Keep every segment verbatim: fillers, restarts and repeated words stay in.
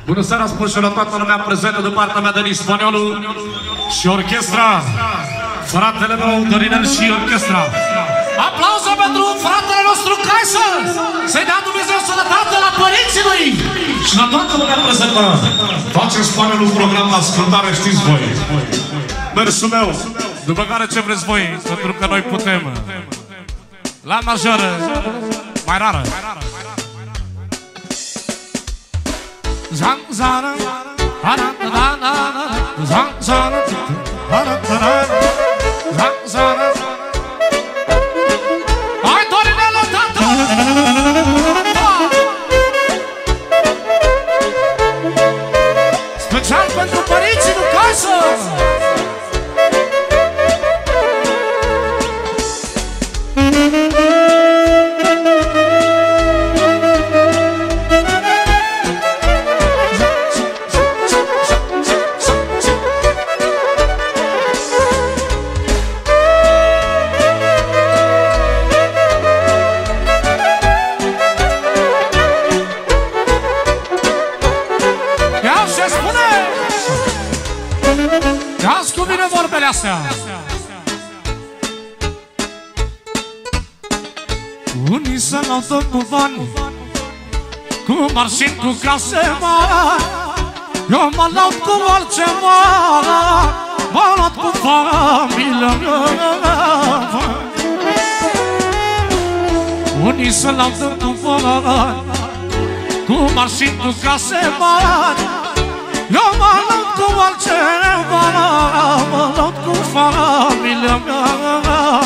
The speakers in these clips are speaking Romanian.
Bună seara, spun și la toată lumea prezentă de partea mea, Denis Spaniolu și orchestra, fratele meu, Dorinel și orchestra. Aplauze pentru fratele nostru Caisă! Să-i dea Dumnezeu sănătate la părinții lui și la toată lumea prezentă. Face Spaniolu program la ascultare, știți voi. Mersul meu, după care ce vreți voi, pentru că noi putem. La majoră, mai rară. Zang zang zang zang zang zang zang. Hai Dorinel, tată! Special pentru părinții lui Caisă! Ia-ți cu mine vorbele astea. Unii se laudă cu bani, cu mașini, cu case mari. Eu mă laud cu altceva, mă laud cu familia mea. Unii se laudă cu bani, cu mașini, cu case mari. Eu mă laud cu altceva, mă laud cu familia mea.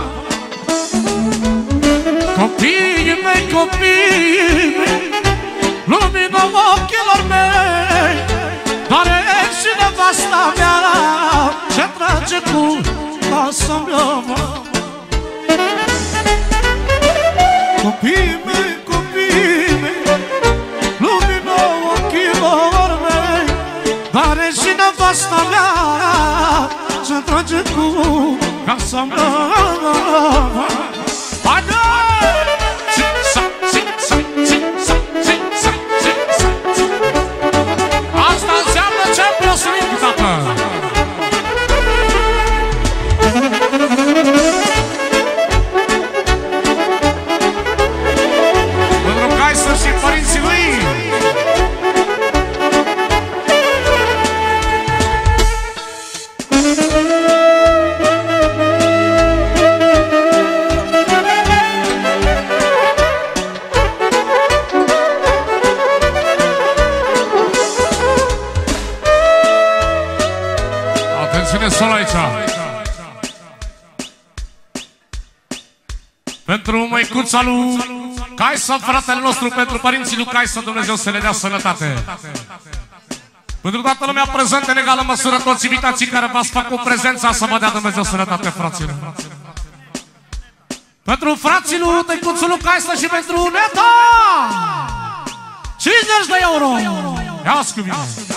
Copiii mei, copiii mei, lumina ochilor mei, doare și nevasta mea ce trage cu casa mea. Copiii mei, copiii mei, lumina ochilor mei, doare și nevasta mea ce trage cu casa mea. Haide! Asta înseamnă Champions League, tată! Pentru Caisă și părinții lui! Sol aici. Pentru măicuța lui Caisă, fratele nostru, pentru părinții lui Caisă, Dumnezeu să le dea sănătate. Pentru toată lumea prezentă în egală măsură, toți invitații care v-ați făcut prezența, să vă dea Dumnezeu sănătate, fraților. Pentru frații lui tăicuțul lui Caisă și pentru neta cincizeci de euro. Ia-ți cu mine.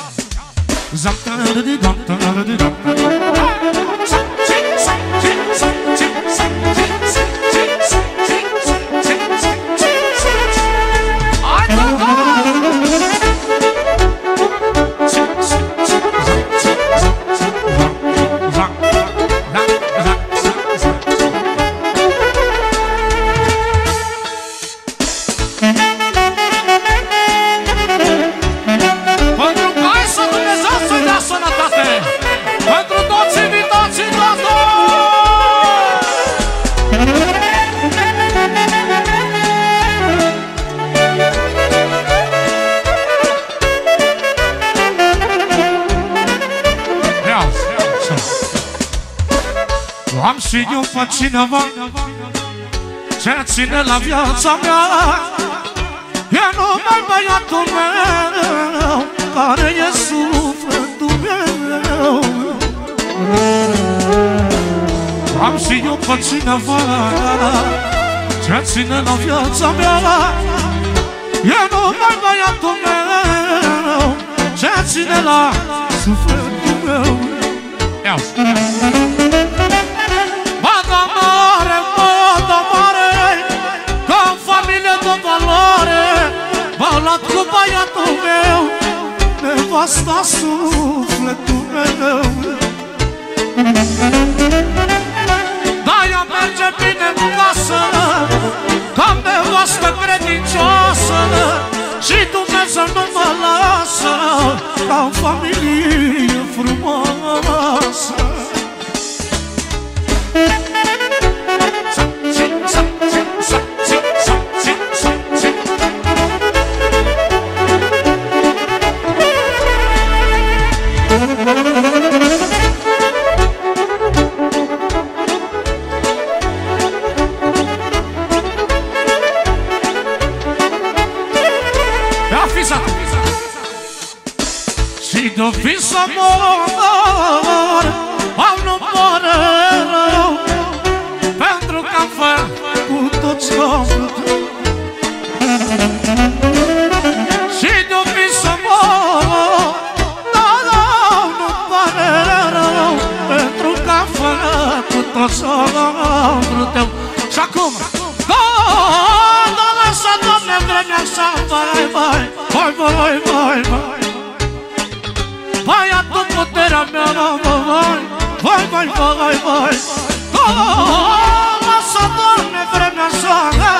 Am și eu pe cineva ce ține la viața mea. E numai băiatul meu care e sufletul meu. Am și eu pe cineva ce ține la viața mea. E numai băiatul meu ce ține la sufletul meu. Bada mare, bada mare, ca în familie de valoare, m-am luat cu băiatul meu nevasta sufletul meu. Da, ea merge bine în casă, ca nevastă credincioasă, și Dumnezeu nu mă lasă, ca o familie frumoasă. Și de-o fi să mor, au nu pare rău, pentru că-am făcut tot ce-am putut. Și de-o fi să mor, dar nu pare rău, pentru că-am făcut tot ce-am putut. Și acum, da, da, lasă, Doamne, vremea așa, vai, vai, vai, vai, vai, vai. Băiatul, puterea mea, vai, vai, vai, vai, vai. Lasă, Doamne, vremea așa,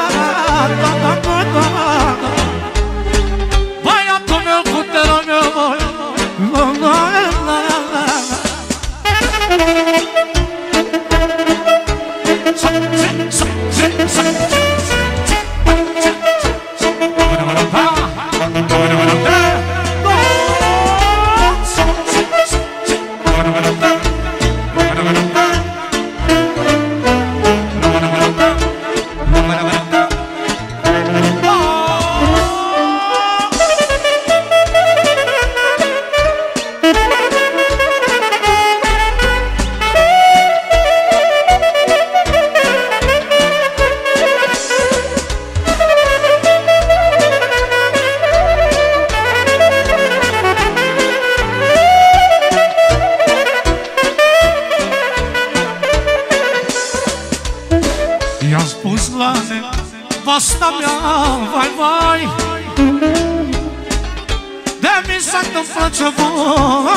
băiatul meu, puterea mea, vai, vai, vai, vai. I-am spus la nevasta mea, vai, vai, de mi s-a întâmplat ceva.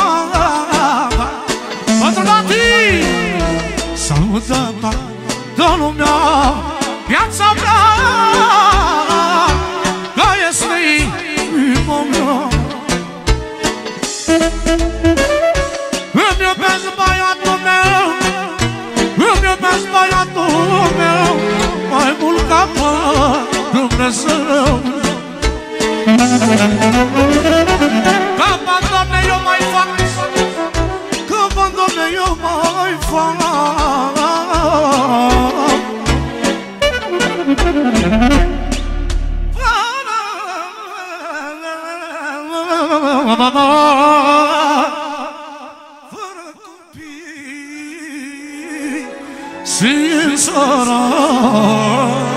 Pătrunati, să audă toată lumea, viața mea, că este inima mea. Îmi iubesc băiatul meu, îmi iubesc băiatul meu, mai mult ca pe Dumnezeu. Că bani, Doamne, eu mai fac, că bani, Doamne, eu mai fac. Fără copii, sincera.